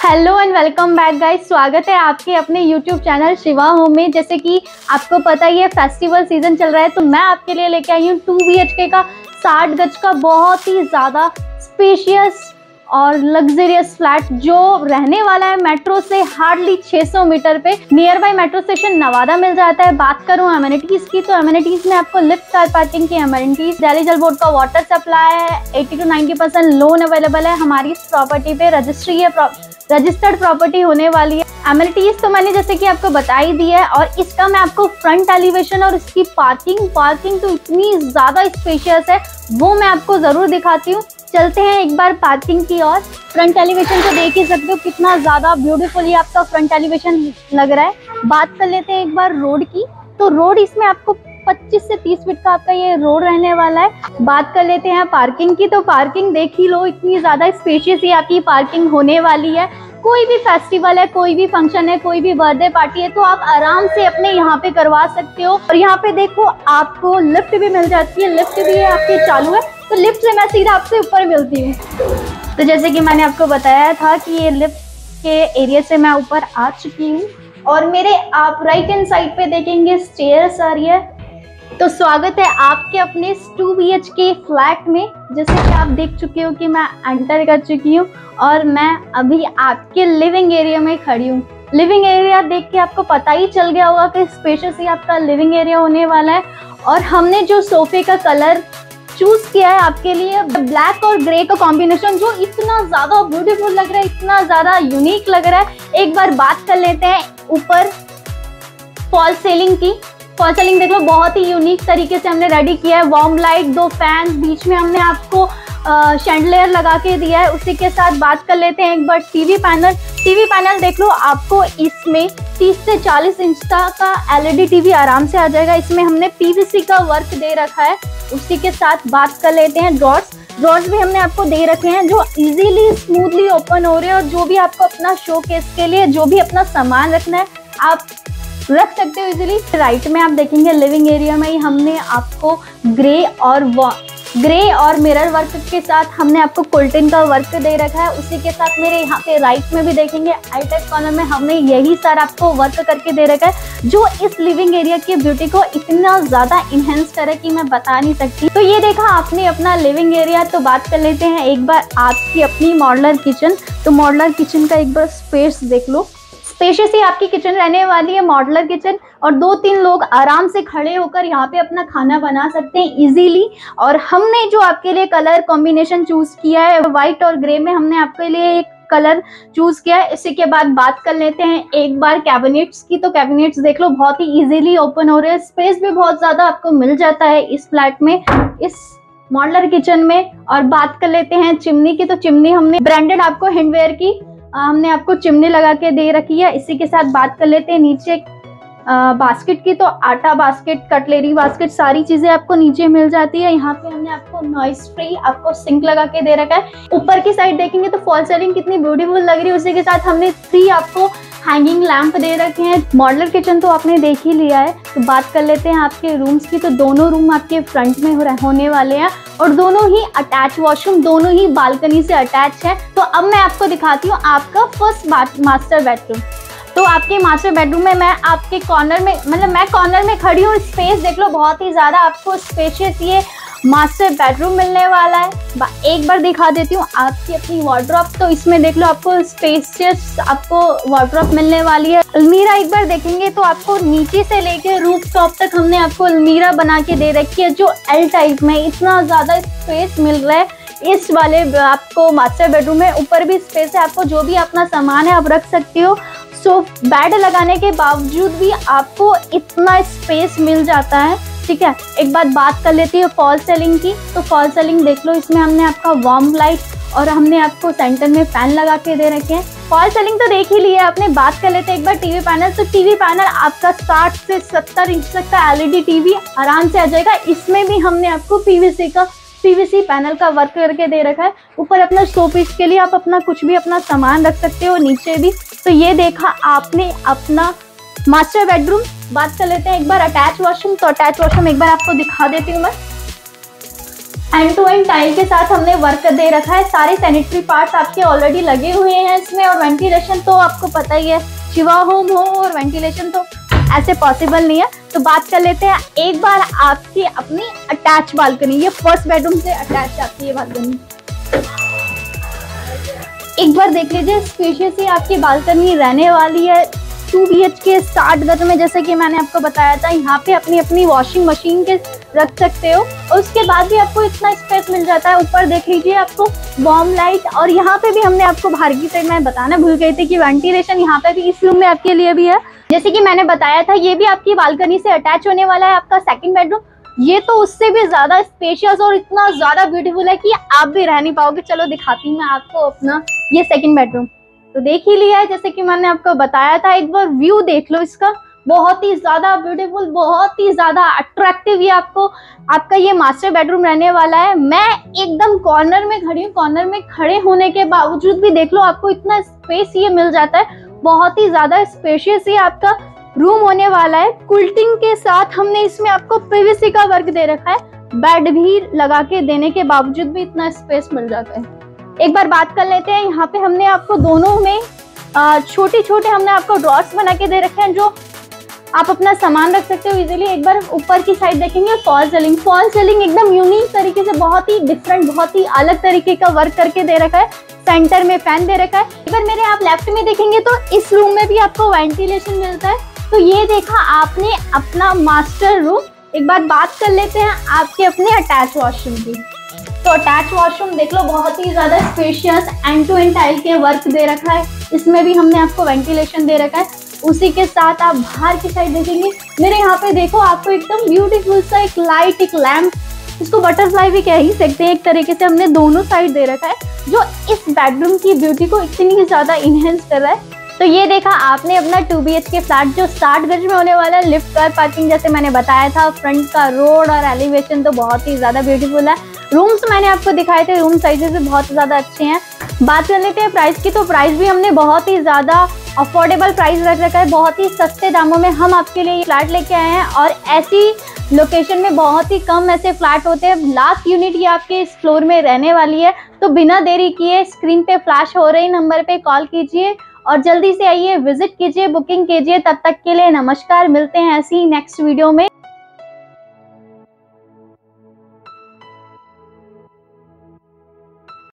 Hello and welcome back guys. स्वागत है आपके अपने यूट्यूब चैनल शिवा होम में। जैसे कि आपको पता ही है फेस्टिवल सीजन चल रहा है, तो मैं आपके लिए लेके आई हूँ 2 BHK का 60 गज का बहुत ही ज़्यादा स्पेशियस और लग्जरियस फ्लैट जो रहने वाला है मेट्रो से हार्डली 600 मीटर पे। Nearby metro station Nawada मिल जाता है। बात करूं अमेनिटीज की, तो अमेनिटीज में आपको लिफ्ट, कार पार्किंग की अमेनिटीज, दिल्ली जल बोर्ड का वाटर सप्लाई है, 80 to 90% लोन अवेलेबल है। हमारी इस प्रॉपर्टी पे रजिस्ट्री है, रजिस्टर्ड प्रॉपर्टी होने वाली है। एमिनिटीज तो मैंने जैसे कि आपको बता ही दी है, और इसका मैं आपको फ्रंट एलिवेशन और इसकी पार्किंग तो इतनी ज़्यादा स्पेशियस है, वो मैं आपको ज़रूर दिखाती हूँ। चलते हैं एक बार पार्किंग की और। फ्रंट एलिवेशन तो देख ही सकते हो कितना ज़्यादा ब्यूटीफुली आपका फ्रंट एलिवेशन लग रहा है। बात कर लेते हैं एक बार रोड की, तो रोड इसमें आपको 25 से 30 फीट का आपका ये रोड रहने वाला है। बात कर लेते हैं पार्किंग की, तो पार्किंग देख ही लो, इतनी ज़्यादा स्पेशियस ही आपकी पार्किंग होने वाली है। कोई भी फेस्टिवल है, कोई भी फंक्शन है, कोई भी बर्थडे पार्टी है, तो आप आराम से अपने यहाँ पे करवा सकते हो। और यहाँ पे देखो आपको लिफ्ट भी मिल जाती है, लिफ्ट भी है आपके चालू है, तो लिफ्ट से मैं सीधा आपसे ऊपर मिलती हूँ। तो जैसे कि मैंने आपको बताया था कि ये लिफ्ट के एरिया से मैं ऊपर आ चुकी हूँ, और मेरे आप राइट हैंड साइड पे देखेंगे स्टेयर्स आ रही है। तो स्वागत है आपके अपने 2 BHK फ्लैट में। जैसे कि आप देख चुके हो कि मैं एंटर कर चुकी हूँ, और मैं अभी आपके लिविंग एरिया में खड़ी हूँ। लिविंग एरिया देख के आपको पता ही चल गया होगा कि स्पेशियस ही आपका लिविंग एरिया होने वाला है। और हमने जो सोफे का कलर चूज किया है आपके लिए, ब्लैक और ग्रे का कॉम्बिनेशन, जो इतना ज्यादा ब्यूटीफुल लग रहा है, इतना ज्यादा यूनिक लग रहा है। एक बार बात कर लेते हैं ऊपर फॉल सीलिंग की। फॉल सीलिंग देख लो, बहुत ही यूनिक तरीके से हमने रेडी किया है। वार्म लाइट, 2 फैन, बीच में हमने आपको शैंडलियर लगा के दिया है। उसी के साथ बात कर लेते हैं एक बार टीवी पैनल देख लो, आपको इसमें 30 से 40 इंच का LED टीवी आराम से आ जाएगा। इसमें हमने PVC का वर्क दे रखा है। उसी के साथ बात कर लेते हैं ड्रॉर्स भी हमने आपको दे रखे हैं, जो इजीली स्मूथली ओपन हो रहे हैं, और जो भी आपको अपना शोकेस के लिए जो भी अपना सामान रखना है आप रख सकते हो इजीली। राइट में आप देखेंगे लिविंग एरिया में ही हमने आपको ग्रे और मिरर वर्क के साथ हमने आपको कुल्टिन का वर्क दे रखा है। उसी के साथ मेरे यहाँ पे राइट में भी देखेंगे आई टाइप कॉर्नर में हमने यही सारा आपको वर्क करके दे रखा है, जो इस लिविंग एरिया की ब्यूटी को इतना ज्यादा इनहेंस करे कि मैं बता नहीं सकती। तो ये देखा आपने अपना लिविंग एरिया। तो बात कर लेते हैं एक बार आपकी अपनी मॉड्यूलर किचन। तो मॉड्यूलर किचन का एक बार स्पेस देख लो, स्पेशियस ही आपकी किचन रहने वाली है मॉड्यूलर किचन, और 2-3 लोग आराम से खड़े होकर यहाँ पे अपना खाना बना सकते हैं इजीली। और हमने जो आपके लिए कलर कॉम्बिनेशन चूज किया है व्हाइट और ग्रे में, हमने आपके लिए एक कलर चूज किया है। इसी के बाद बात कर लेते हैं एक बार कैबिनेट्स की। तो कैबिनेट्स देख लो, बहुत ही इजीली ओपन हो रहे हैं, स्पेस भी बहुत ज्यादा आपको मिल जाता है इस फ्लैट में, इस मॉड्यूलर किचन में। और बात कर लेते हैं चिमनी की। तो चिमनी हमने ब्रांडेड आपको हिंडवेयर की हमने आपको चिमनी लगा के दे रखी है। इसी के साथ बात कर लेते हैं नीचे बास्केट की। तो आटा बास्केट, कटलेरी बास्केट, सारी चीजें आपको नीचे मिल जाती है। यहाँ पे हमने आपको नॉइस फ्री आपको सिंक लगा के दे रखा है। ऊपर की साइड देखेंगे तो फॉल सीलिंग कितनी ब्यूटीफुल लग रही है। उसी के साथ हमने 3 आपको हैंगिंग लैंप दे रखे हैं। मॉड्यूलर किचन तो आपने देख ही लिया है। तो बात कर लेते हैं आपके रूम्स की। तो दोनों रूम आपके फ्रंट में होने वाले हैं, और दोनों ही अटैच वॉशरूम, दोनों ही बालकनी से अटैच है। तो अब मैं आपको दिखाती हूँ आपका फर्स्ट मास्टर बेडरूम। तो आपके मास्टर बेडरूम में मैं आपके कॉर्नर में, मतलब मैं कॉर्नर में खड़ी हूँ। स्पेस देख लो, बहुत ही ज़्यादा आपको स्पेशियस ये मास्टर बेडरूम मिलने वाला है। एक बार दिखा देती हूँ आपकी अपनी वार्डरोब। तो इसमें देख लो आपको स्पेशियस आपको वार्डरोब मिलने वाली है। अलमीरा एक बार देखेंगे तो आपको नीचे से लेकर रूफ टॉप तक हमने आपको अलमीरा बना के दे रखी है, जो L टाइप में। इतना ज़्यादा स्पेस मिल रहा है इस वाले आपको मास्टर बेडरूम में। ऊपर भी स्पेस है, आपको जो भी अपना सामान है आप रख सकते हो। सो बेड लगाने के बावजूद भी आपको इतना स्पेस मिल जाता है, ठीक है। एक बात कर लेती है फॉल सीलिंग की। तो फॉल सीलिंग देख लो, इसमें हमने आपका वार्म लाइट और हमने आपको सेंटर में फैन लगा के दे रखे हैं। फॉल सीलिंग तो देख ही लिया है आपने। बात कर लेते हैं एक बार टीवी पैनल। तो टीवी पैनल आपका 60 से 70 इंच तक का LED टीवी आराम से आ जाएगा। इसमें भी हमने आपको PVC पैनल का वर्क करके दे रखा है। ऊपर अपना शोपीस के लिए आप अपना कुछ भी अपना सामान रख सकते हो, नीचे भी। तो ये देखा आपने अपना मास्टर बेडरूम। बात कर लेते हैं एक बार अटैच वॉशरूम। तो अटैच वॉशरूम एक बार आपको दिखा देती हूँ मैं। एंड टू एंड टाइल के साथ हमने वर्क दे रखा है। सारे सैनिटरी पार्ट्स आपके ऑलरेडी लगे हुए हैं इसमें, और वेंटिलेशन तो आपको पता ही है, शिवा होम हो और वेंटिलेशन तो ऐसे पॉसिबल नहीं है। तो बात कर लेते हैं एक बार आपकी अपनी अटैच बालकनी। ये फर्स्ट बेडरूम से अटैच आती है बालकनी। एक बार देख लीजिए, स्पेशियस ही आपकी बालकनी रहने वाली है। 2 BHK 60 गज में, जैसे कि मैंने आपको बताया था, यहाँ पे अपनी अपनी वॉशिंग मशीन के रख सकते हो, और उसके बाद भी आपको इतना स्पेस मिल जाता है। ऊपर देख लीजिए आपको वार्म लाइट, और यहाँ पे भी हमने आपको बाहर की साइड में बताना भूल गई थी कि वेंटिलेशन यहाँ पे भी इस रूम में आपके लिए भी है। जैसे कि मैंने बताया था, ये भी आपकी बालकनी से अटैच होने वाला है आपका सेकंड बेडरूम। ये तो उससे भी ज्यादा स्पेशियस और इतना ज्यादा ब्यूटीफुल है कि आप भी रह नहीं पाओगे। चलो दिखाती हूँ मैं आपको अपना ये सेकंड बेडरूम। तो देख ही लिया है, जैसे कि मैंने आपको बताया था। एक बार व्यू देख लो इसका, बहुत ही ज्यादा ब्यूटीफुल, बहुत ही ज्यादा अट्रैक्टिव ये आपका ये मास्टर बेडरूम रहने वाला है। मैं एकदम कॉर्नर में खड़ी हूँ, कॉर्नर में खड़े होने के बावजूद भी देख लो आपको इतना स्पेस ये मिल जाता है। बहुत ही ज्यादा स्पेशियस ये आपका रूम होने वाला है। कुल्टिंग के साथ हमने इसमें आपको PVC का वर्क दे रखा है। बेड भी लगा के देने के बावजूद भी इतना स्पेस मिल जाता है। एक बार बात कर लेते हैं, यहाँ पे हमने आपको दोनों में छोटे छोटे हमने आपको ड्रॉर्स बना के दे रखे हैं, जो आप अपना सामान रख सकते हो इजीली। एक बार ऊपर की साइड देखेंगे, फॉल सीलिंग। फॉल सीलिंग एकदम यूनिक तरीके से, बहुत ही डिफरेंट, बहुत ही अलग तरीके का वर्क करके दे रखा है। सेंटर में फैन दे रखा है। एक बार मेरे आप लेफ्ट में देखेंगे तो इस रूम में भी आपको वेंटिलेशन मिलता है। तो ये देखा आपने अपना मास्टर रूम। एक बार बात कर लेते हैं आपके अपने अटैच वॉशरूम की। तो अटैच वॉशरूम देख लो, बहुत ही ज्यादा spacious, end to end tile के वर्क दे रखा है। इसमें भी हमने आपको वेंटिलेशन दे रखा है। उसी के साथ आप बाहर की साइड देखेंगे, मेरे यहाँ पे देखो आपको एकदम ब्यूटीफुल सा एक लाइट, एक लैंप, इसको बटरफ्लाई भी कह ही सकते हैं, एक तरीके से हमने दोनों साइड दे रखा है, जो इस बेडरूम की ब्यूटी को इतनी ज्यादा इनहेंस कर रहा है। तो ये देखा आपने अपना 2 BHK फ्लैट जो 60 गज में होने वाला है। लिफ्ट कार पार्किंग जैसे मैंने बताया था, फ्रंट का रोड और एलिवेशन तो बहुत ही ज्यादा ब्यूटीफुल है। रूम्स मैंने आपको दिखाए थे, रूम साइजेस भी बहुत ज्यादा अच्छे हैं। बात कर लेते हैं प्राइस की, तो प्राइस भी हमने बहुत ही ज्यादा अफोर्डेबल प्राइस रख रखा है। बहुत ही सस्ते दामों में हम आपके लिए फ्लैट लेके आए हैं, और ऐसी लोकेशन में बहुत ही कम ऐसे फ्लैट होते हैं। लास्ट यूनिट ये आपके इस फ्लोर में रहने वाली है। तो बिना देरी किए स्क्रीन पे फ्लैश हो रही नंबर पे कॉल कीजिए और जल्दी से आइए, विजिट कीजिए, बुकिंग कीजिए। तब तक के लिए नमस्कार, मिलते हैं ऐसी नेक्स्ट वीडियो में।